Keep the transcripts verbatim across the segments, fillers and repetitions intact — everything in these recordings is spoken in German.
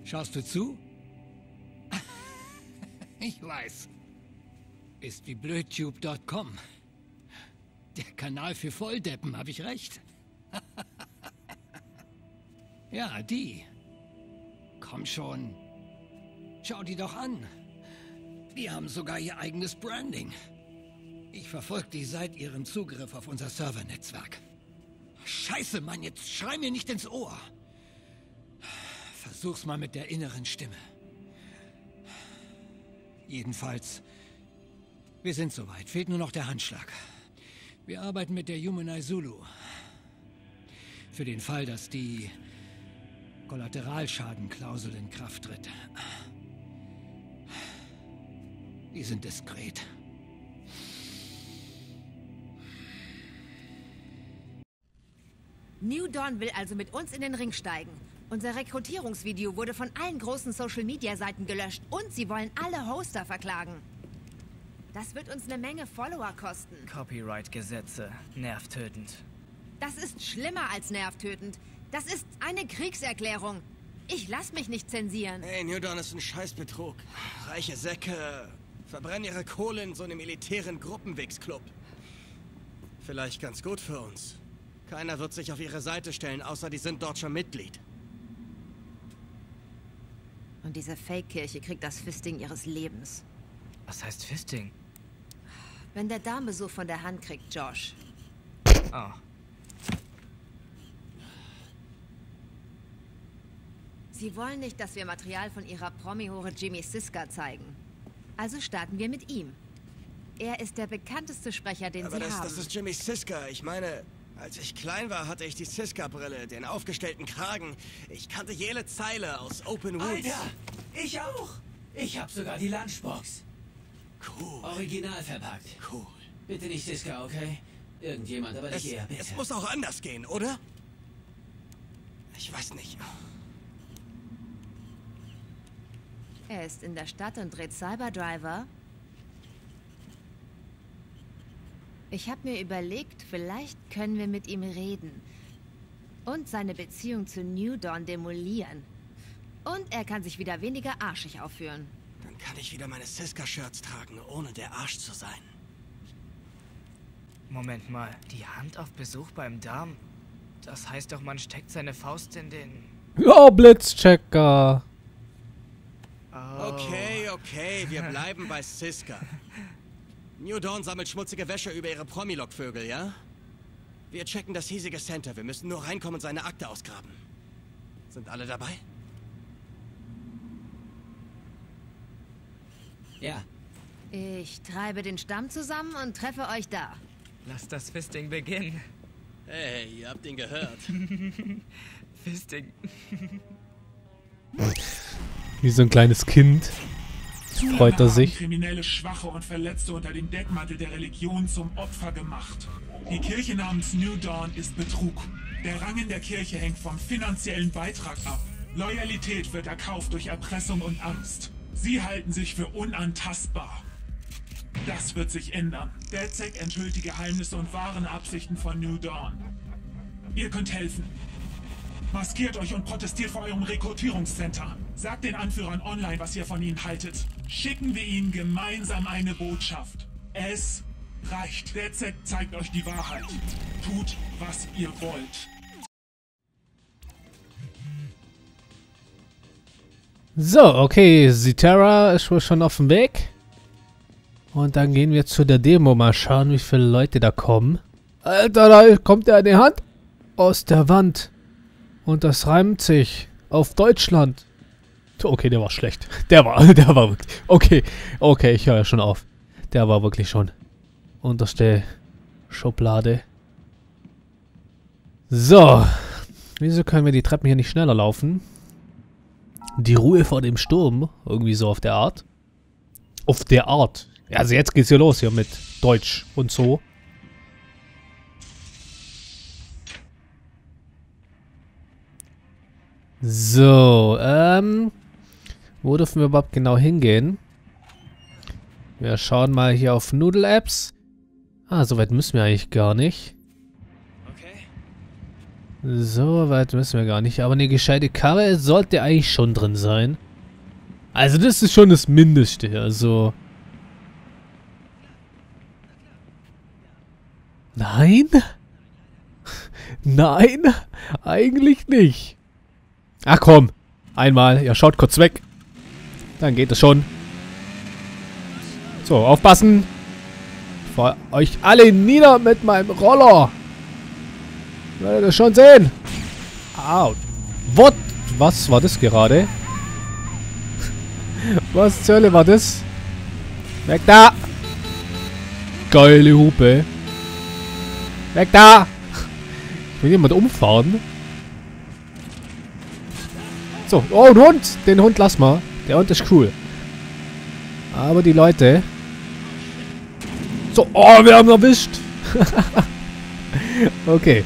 Schaust du zu? Ich weiß. Ist wie blödtube Punkt com. Der Kanal für Volldeppen, habe ich recht? Ja, die. Komm schon. Schau die doch an. Die haben sogar ihr eigenes Branding. Ich verfolge die seit ihrem Zugriff auf unser Servernetzwerk. Scheiße, Mann, jetzt schrei mir nicht ins Ohr. Versuch's mal mit der inneren Stimme. Jedenfalls, wir sind soweit. Fehlt nur noch der Handschlag. Wir arbeiten mit der Humaneye Zulu. Für den Fall, dass die Kollateralschadenklausel in Kraft tritt. Die sind diskret. New Dawn will also mit uns in den Ring steigen. Unser Rekrutierungsvideo wurde von allen großen Social-Media-Seiten gelöscht und sie wollen alle Hoster verklagen. Das wird uns eine Menge Follower kosten. Copyright-Gesetze. Nervtötend. Das ist schlimmer als nervtötend. Das ist eine Kriegserklärung. Ich lass mich nicht zensieren. Hey, New Dawn ist ein Scheißbetrug. Reiche Säcke verbrennen ihre Kohle in so einem elitären Gruppenwichsclub. Vielleicht ganz gut für uns. Keiner wird sich auf ihre Seite stellen, außer die sind dort schon Mitglied. Und diese Fake-Kirche kriegt das Fisting ihres Lebens. Was heißt Fisting? Wenn der Damenbesuch von der Hand kriegt, Josh. Oh. Sie wollen nicht, dass wir Material von ihrer Promi-Hure Jimmy Siska zeigen. Also starten wir mit ihm. Er ist der bekannteste Sprecher, den Aber sie das, haben. das ist Jimmy Siska. Ich meine, als ich klein war, hatte ich die Siska-Brille, den aufgestellten Kragen. Ich kannte jede Zeile aus Open Woods. Alter, ich auch. Ich hab sogar die Lunchbox. Cool. Original verpackt. Cool. Bitte nicht Siska, okay? Irgendjemand, aber Es, nicht er, bitte. es muss auch anders gehen, oder? Ich weiß nicht. Er ist in der Stadt und dreht Cyberdriver. Ich habe mir überlegt, vielleicht können wir mit ihm reden. Und seine Beziehung zu New Dawn demolieren. Und er kann sich wieder weniger arschig aufführen. Dann kann ich wieder meine Siska-Shirts tragen, ohne der Arsch zu sein. Moment mal, die Hand auf Besuch beim Darm? Das heißt doch, man steckt seine Faust in den... Ja, Blitzchecker. Oh. Okay, okay, wir bleiben bei Siska. New Dawn sammelt schmutzige Wäsche über ihre Promi-Lockvögel, ja? Wir checken das hiesige Center. Wir müssen nur reinkommen und seine Akte ausgraben. Sind alle dabei? Ja. Ich treibe den Stamm zusammen und treffe euch da. Lass das Fisting beginnen. Hey, ihr habt ihn gehört. Fisting. Wie so ein kleines Kind. Freut er sich. Kriminelle, Schwache und Verletzte unter dem Deckmantel der Religion zum Opfer gemacht. Die Kirche namens New Dawn ist Betrug. Der Rang in der Kirche hängt vom finanziellen Beitrag ab. Loyalität wird erkauft durch Erpressung und Angst. Sie halten sich für unantastbar. Das wird sich ändern. DedSec enthüllt die Geheimnisse und wahren Absichten von New Dawn. Ihr könnt helfen. Maskiert euch und protestiert vor eurem Rekrutierungscenter. Sagt den Anführern online, was ihr von ihnen haltet. Schicken wir ihnen gemeinsam eine Botschaft. Es reicht. DedSec zeigt euch die Wahrheit. Tut, was ihr wollt. So, okay, Zitera ist wohl schon auf dem Weg. Und dann gehen wir zu der Demo. Mal schauen, wie viele Leute da kommen. Alter, da kommt er in die Hand aus der Wand. Und das reimt sich auf Deutschland. Okay, der war schlecht. Der war, der war wirklich... Okay, okay, ich höre ja schon auf. Der war wirklich schon unterste Schublade. So. Wieso können wir die Treppen hier nicht schneller laufen? Die Ruhe vor dem Sturm. Irgendwie so auf der Art. Auf der Art. Ja, also jetzt geht's hier los hier mit Deutsch und so. So, ähm... wo dürfen wir überhaupt genau hingehen? Wir schauen mal hier auf Noodle Apps. Ah, so weit müssen wir eigentlich gar nicht. Okay. So weit müssen wir gar nicht. Aber eine gescheite Karre sollte eigentlich schon drin sein. Also das ist schon das Mindeste. Also... Nein? Nein? Eigentlich nicht. Ach komm. Einmal. Ja, schaut kurz weg. Dann geht es schon. So, aufpassen. Ich fahr euch alle nieder mit meinem Roller. Werdet ihr schon sehen. Au. What? Was war das gerade? Was zur Hölle war das? Weg da! Geile Hupe. Weg da! Ich will jemand umfahren. So, oh, ein Hund! Den Hund lass mal. Der Hund ist cool. Aber die Leute... So, oh, wir haben erwischt! Okay.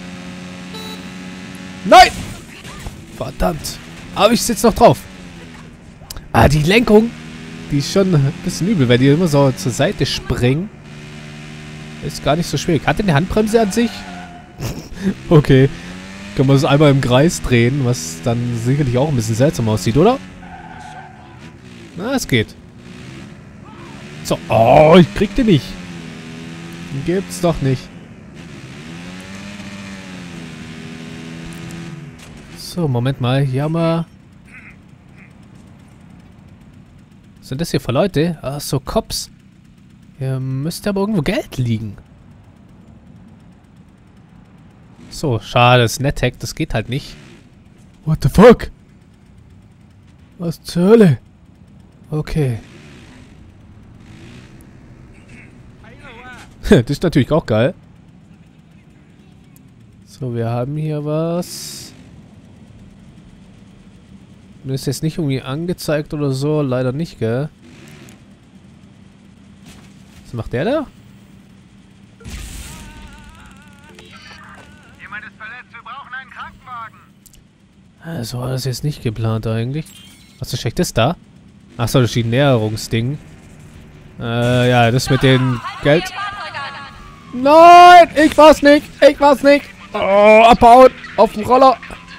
Nein! Verdammt. Aber ich sitze noch drauf. Ah, die Lenkung. Die ist schon ein bisschen übel, weil die immer so zur Seite springen. Ist gar nicht so schwierig. Hat denn die Handbremse an sich? Okay. Kann man es einmal im Kreis drehen, was dann sicherlich auch ein bisschen seltsam aussieht, oder? Na, es geht. So. Oh, ich krieg den nicht. Den gibt's doch nicht. So, Moment mal. Hier haben wir... Was sind das hier für Leute? Ach so, Cops. Hier müsste aber irgendwo Geld liegen. So, schade. Das NetHack, das geht halt nicht. What the fuck? Was zur Hölle? Okay. Das ist natürlich auch geil. So, wir haben hier was... Mir ist jetzt nicht irgendwie angezeigt oder so. Leider nicht, gell? Was macht der da? Jemand ist verletzt. Wir brauchen einen Krankenwagen. Also war das jetzt nicht geplant eigentlich. Was steckt das da? Achso, das ist die Näherungsding. Äh, ja, das mit dem Geld. Nein! Ich war's nicht! Ich war's nicht! Oh, abbauen! Auf dem Roller!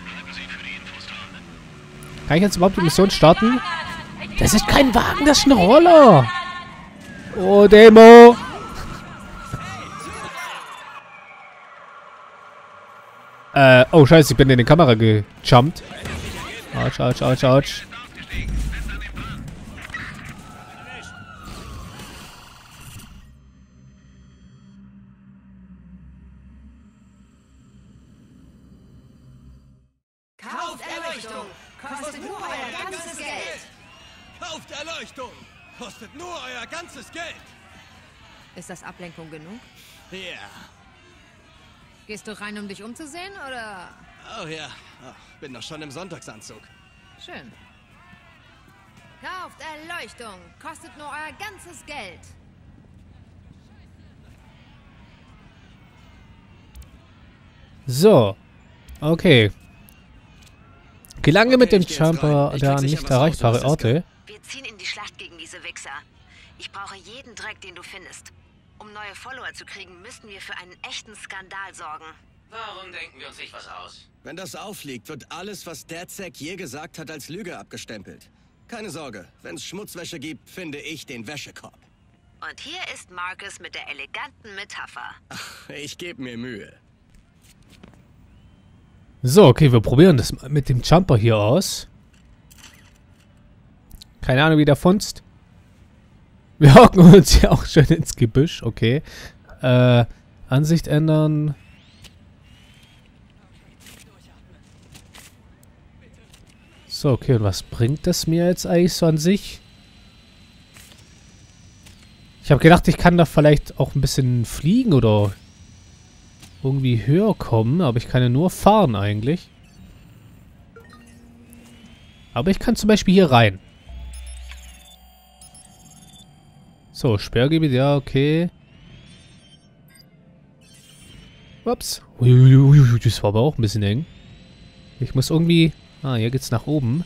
Kann ich jetzt überhaupt die Mission starten? Das ist kein Wagen, das ist ein Roller! Oh, Demo! Äh, oh scheiße, ich bin in die Kamera gejumpt. Autsch, autsch, autsch, autsch. Kauft Erleuchtung! Kostet nur euer ganzes Geld! Kauft Erleuchtung! Kostet nur euer ganzes Geld! Ist das Ablenkung genug? Ja. Yeah. Gehst du rein, um dich umzusehen, oder? Oh ja. Oh, bin doch schon im Sonntagsanzug. Schön. Kauft Erleuchtung! Kostet nur euer ganzes Geld! So. Okay. Gelange Okay, mit dem ich geh jetzt Jumper rein. Ich der krieg sicher nicht was erreichbare raus, was das Orte. Wir ziehen in die Schlacht gegen diese Wichser. Ich brauche jeden Dreck, den du findest. Um neue Follower zu kriegen, müssten wir für einen echten Skandal sorgen. Warum denken wir uns nicht was aus? Wenn das auffliegt, wird alles, was DedSec je gesagt hat, als Lüge abgestempelt. Keine Sorge, wenn es Schmutzwäsche gibt, finde ich den Wäschekorb. Und hier ist Marcus mit der eleganten Metapher. Ach, ich gebe mir Mühe. So, okay, wir probieren das mal mit dem Jumper hier aus. Keine Ahnung, wie der funzt. Wir hocken uns hier auch schön ins Gebüsch, okay. Äh, Ansicht ändern. So, okay, und was bringt das mir jetzt eigentlich so an sich? Ich habe gedacht, ich kann da vielleicht auch ein bisschen fliegen oder irgendwie höher kommen, aber ich kann ja nur fahren eigentlich. Aber ich kann zum Beispiel hier rein. So, Sperrgebiet, ja, okay. Ups. Uiuiui, das war aber auch ein bisschen eng. Ich muss irgendwie... Ah, hier geht's nach oben.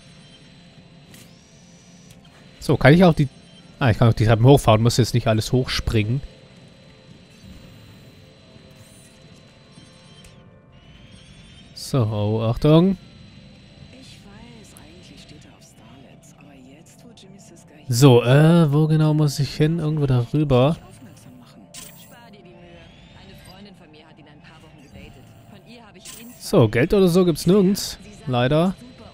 So, kann ich auch die... Ah, ich kann auch die Treppen hochfahren, muss jetzt nicht alles hochspringen. So, oh, Achtung. So, äh, wo genau muss ich hin? Irgendwo darüber. So, Geld oder so gibt's nirgends. Leider.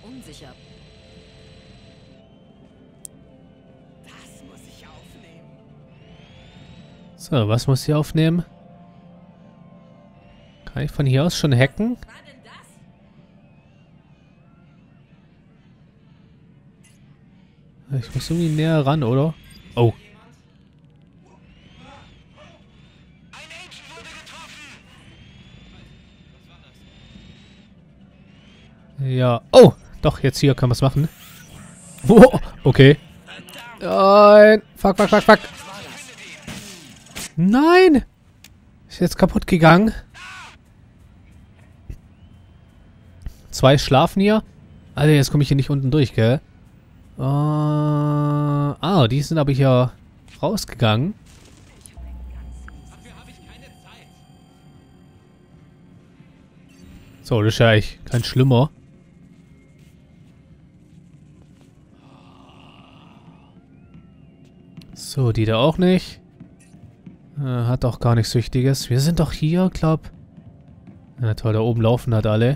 So, was muss ich aufnehmen? Kann ich von hier aus schon hacken? Ich muss irgendwie näher ran, oder? Oh. Ja. Oh! Doch, jetzt hier kann man es machen. Oh, okay. Nein! Fuck, fuck, fuck, fuck! Nein! Ist jetzt kaputt gegangen. Zwei schlafen hier. Alter, jetzt komme ich hier nicht unten durch, gell? Uh, ah, die sind aber hier rausgegangen. So, das ist ja eigentlich kein Schlimmer. So, die da auch nicht. Äh, hat auch gar nichts Wichtiges. Wir sind doch hier, glaub. Ja, toll, da oben laufen halt alle.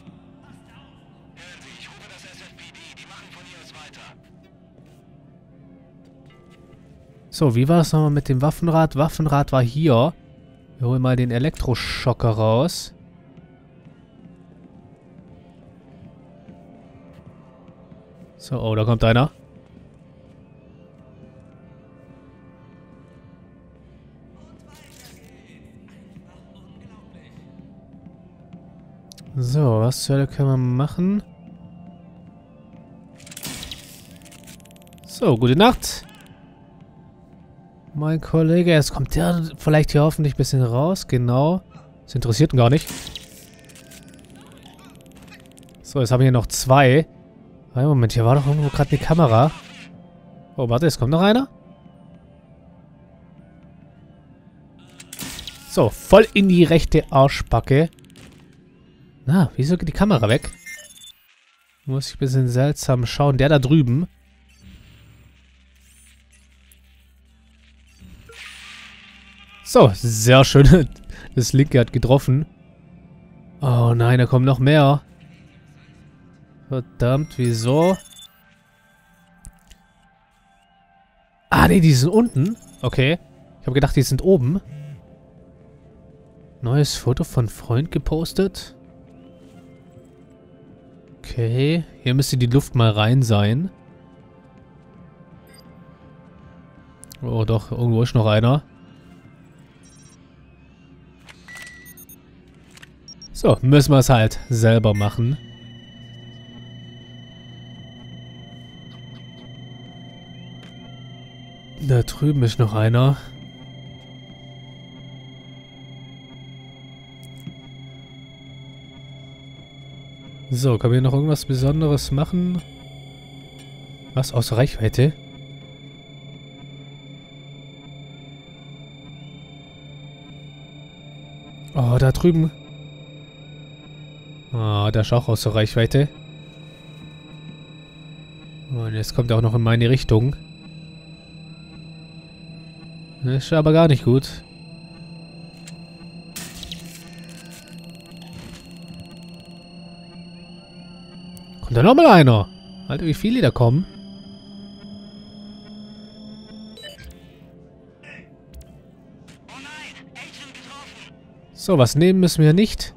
So, wie war es nochmal mit dem Waffenrad? Waffenrad war hier. Wir holen mal den Elektroschocker raus. So, oh, da kommt einer. So, was zur Hölle können wir machen? So, gute Nacht. Mein Kollege, jetzt kommt der vielleicht hier hoffentlich ein bisschen raus. Genau. Das interessiert ihn gar nicht. So, jetzt haben wir hier noch zwei. Ein Moment, hier war doch irgendwo gerade eine Kamera. Oh, warte, es kommt noch einer. So, voll in die rechte Arschbacke. Na, wieso geht die Kamera weg? Muss ich ein bisschen seltsam schauen. Der da drüben. So, sehr schön. Das linke hat getroffen. Oh nein, da kommen noch mehr. Verdammt, wieso? Ah, nee, die sind unten. Okay. Ich habe gedacht, die sind oben. Neues Foto von Freund gepostet. Okay. Hier müsste die Luft mal rein sein. Oh, doch. Irgendwo ist noch einer. So, müssen wir es halt selber machen. Da drüben ist noch einer. So, kann man hier noch irgendwas Besonderes machen? Was, außer Reichweite? Oh, da drüben. Ah, oh, der ist auch außer Reichweite. Und jetzt kommt er auch noch in meine Richtung. Das ist aber gar nicht gut. Kommt da nochmal einer? Alter, wie viele da kommen. So, was nehmen müssen wir nicht.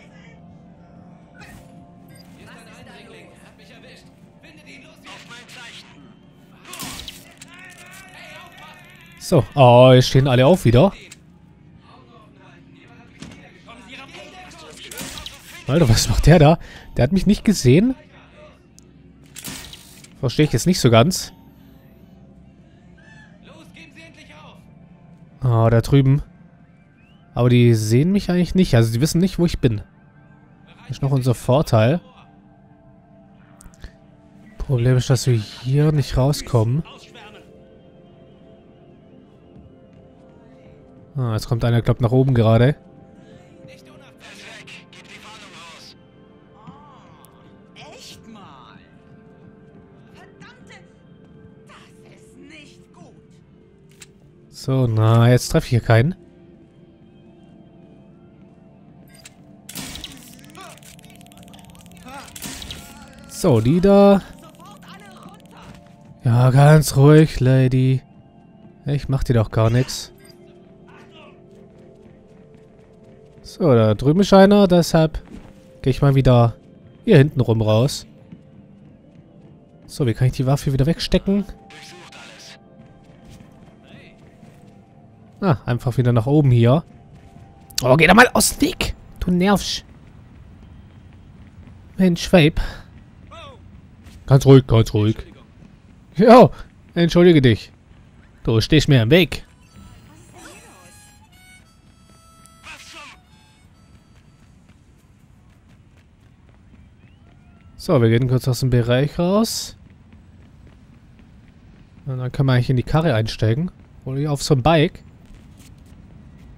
So, oh, jetzt stehen alle auf wieder. Alter, was macht der da? Der hat mich nicht gesehen. Verstehe ich jetzt nicht so ganz. Oh, da drüben. Aber die sehen mich eigentlich nicht. Also die wissen nicht, wo ich bin. Das ist noch unser Vorteil. Problem ist, dass wir hier nicht rauskommen. Ah, jetzt kommt einer, glaubt nach oben gerade. So, na, jetzt treffe ich hier keinen. So, die da. Ja, ganz ruhig, Lady. Ich mach dir doch gar nichts. So, da drüben ist einer, deshalb gehe ich mal wieder hier hinten rum raus. So, wie kann ich die Waffe wieder wegstecken? Ah, einfach wieder nach oben hier. Oh, geh da mal aus dem Weg! Du nervst. Mensch, Vape. Ganz ruhig, ganz ruhig. Ja, entschuldige dich. Du stehst mir im Weg. So, wir gehen kurz aus dem Bereich raus. Und dann können wir eigentlich in die Karre einsteigen. Oder auf so ein Bike.